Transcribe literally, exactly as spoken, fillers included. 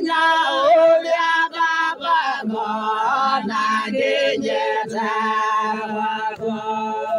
nya ulia baba mo na dinye ta wa ko